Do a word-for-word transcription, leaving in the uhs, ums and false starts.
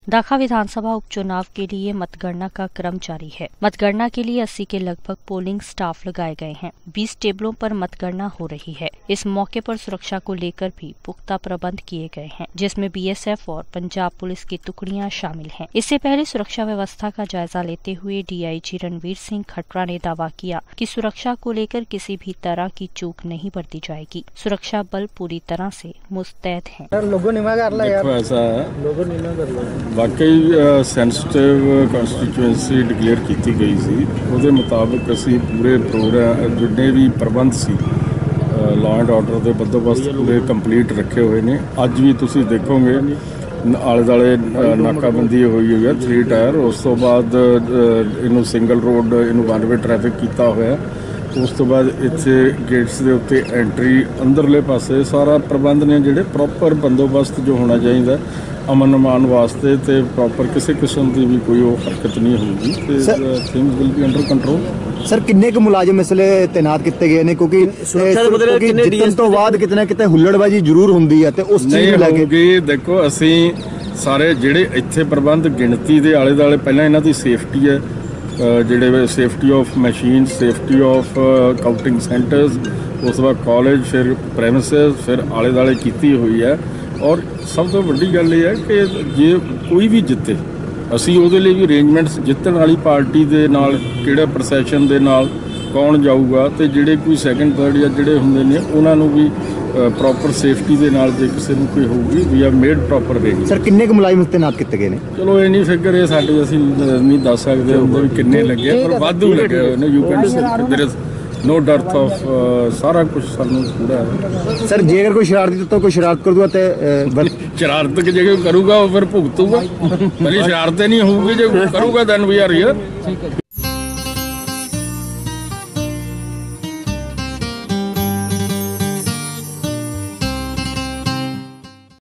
दाखा विधानसभा उपचुनाव के लिए मतगणना का क्रम जारी है। मतगणना के लिए अस्सी के लगभग पोलिंग स्टाफ लगाए गए हैं। बीस टेबलों पर मतगणना हो रही है। इस मौके पर सुरक्षा को लेकर भी पुख्ता प्रबंध किए गए हैं, जिसमें बीएसएफ और पंजाब पुलिस की टुकड़ियां शामिल हैं। इससे पहले सुरक्षा व्यवस्था का जायजा लेते हुए डीआईजी रणवीर सिंह खट्टर ने दावा किया कि सुरक्षा को लेकर किसी भी तरह की चूक नहीं बरती जाएगी। सुरक्षा बल पूरी तरह से मुस्तैद हैं। ऐसा है वाकई सेंसिटिव कॉन्स्टिट्यूएंसी डिक्लेयर की गई सी, ਉਹਦੇ ਮੁਤਾਬਕ ਅਸੀਂ ਪੂਰੇ ਪ੍ਰੋਗਰਾਮ ਜਿੰਨੇ ਵੀ ਪ੍ਰਬੰਧ ਸੀ ਲਾਅ ਐਂਡ ਆਰਡਰ ਦੇ ਬੰਦੋਬਸਤ ਪੂਰੇ ਕੰਪਲੀਟ ਰੱਖੇ ਹੋਏ ਨੇ। ਅੱਜ ਵੀ ਤੁਸੀਂ ਦੇਖੋਗੇ ਆਲੇ ਦੁਆਲੇ ਨਾਕਾਬੰਦੀ ਹੋਈ ਹੋਈ ਹੈ ਥ੍ਰੀ ਟਾਇਰ। ਉਸ ਤੋਂ ਬਾਅਦ ਇਹਨੂੰ ਸਿੰਗਲ ਰੋਡ ਇਹਨੂੰ ਵਨ ਵੇ ਟ੍ਰੈਫਿਕ ਕੀਤਾ ਹੋਇਆ। ਉਸ ਤੋਂ ਬਾਅਦ ਇੱਥੇ ਗੇਟਸ ਦੇ ਉੱਤੇ ਐਂਟਰੀ ਅੰਦਰਲੇ ਪਾਸੇ ਸਾਰਾ ਪ੍ਰਬੰਧ ਨੇ ਜਿਹੜੇ ਪ੍ਰੋਪਰ ਬੰਦੋਬਸਤ ਜੋ ਹੋਣਾ ਚਾਹੀਦਾ ਅਮਨ ਅਮਾਨ ਵਾਸਤੇ ਤੇ ਪ੍ਰੋਪਰ ਕਿਸੇ ਕਿਸਮ ਦੀ ਵੀ ਕੋਈ ਉਹ ਹਰਕਤ ਨਹੀਂ ਹੋਊਗੀ ਤੇ things will be under control. Sir ਕਿੰਨੇ ਕੁ ਮੁਲਾਜ਼ਮ ਇਸ ਵੇਲੇ ਤੈਨਾਤ ਕੀਤੇ ਗਏ ਨੇ ਕਿਉਂਕਿ ਜਿੱਤਣ ਤੋਂ ਬਾਅਦ ਕਿਤੇ ਨਾ ਕਿਤੇ ਹੁੱਲੜਬਾਜੀ ਜ਼ਰੂਰ ਹੁੰਦੀ ਹੈ ਤੇ ਉਸ ਚੀਜ਼ ਨੂੰ ਲੈ ਕੇ ਦੇਖੋ ਅਸੀਂ ਸਾਰੇ ਜਿਹੜੇ ਇੱਥੇ ਪ੍ਰਬੰਧ ਗਿਣਤੀ ਦੇ ਆਲੇ ਦੁਆਲੇ ਪਹਿਲਾਂ ਇਹਨਾਂ ਦੀ ਸੇਫਟੀ ਹੈ, ਜਿਹੜੇ safety of machine, safety of counting centres, ਉਸ ਤੋਂ ਬਾਅਦ ਕਾਲਜ, ਫਿਰ ਪ੍ਰੈਮਿਸਿਸ, ਫਿਰ ਆਲੇ ਦੁਆਲੇ ਕੀਤੀ ਹੋਈ ਹੈ। ਔਰ ਸਭ ਤੋਂ ਵੱਡੀ ਗੱਲ ਇਹ ਹੈ ਕਿ ਜੇ ਕੋਈ ਵੀ ਜਿੱਤੇ ਅਸੀਂ ਉਹਦੇ ਲਈ ਵੀ ਅਰੇਂਜਮੈਂਟਸ ਜਿੱਤਣ ਵਾਲੀ ਪਾਰਟੀ ਦੇ ਨਾਲ ਕਿਹੜਾ ਪ੍ਰੋਸੈਸ਼ਨ ਦੇ ਨਾਲ ਕੌਣ ਜਾਊਗਾ ਤੇ ਜਿਹੜੇ ਕੋਈ ਸੈਕੰਡ ਥਰਡ ਜਾਂ ਜਿਹੜੇ ਹੁੰਦੇ ਨੇ ਉਹਨਾਂ ਨੂੰ ਵੀ ਪ੍ਰੋਪਰ ਸੇਫਟੀ ਦੇ ਨਾਲ ਜੇ ਕਿਸੇ ਨੂੰ ਕੋਈ ਹੋਊਗੀ we are made proper arrangement. Sir ਕਿੰਨੇ ਕੁ ਮੁਲਾਜ਼ਮ ਤੈਨਾਤ ਕੀਤੇ ਗਏ ਨੇ? ਚਲੋ ਇਹ ਨਹੀਂ ਫਿਗਰ ਇਹ ਸਾਡੇ ਅਸੀਂ ਨਹੀਂ ਦੱਸ ਸਕਦੇ ਹੁੰਦੇ ਵੀ ਕਿੰਨੇ ਲੱਗੇ, ਪਰ ਵਾਧੂ ਲੱਗੇ ਹੋਏ ਨੇ। You can say there is no dearth of सारा कुछ सानू पूरा है। सर जे अगर कोई शरारती तो कोई शरारत कर दूगा तो शरारत की जगह करूँगा वो फिर भुगतूगा। पहले शरारतें नहीं होगी जो करूँगा दैन वी आर हियर।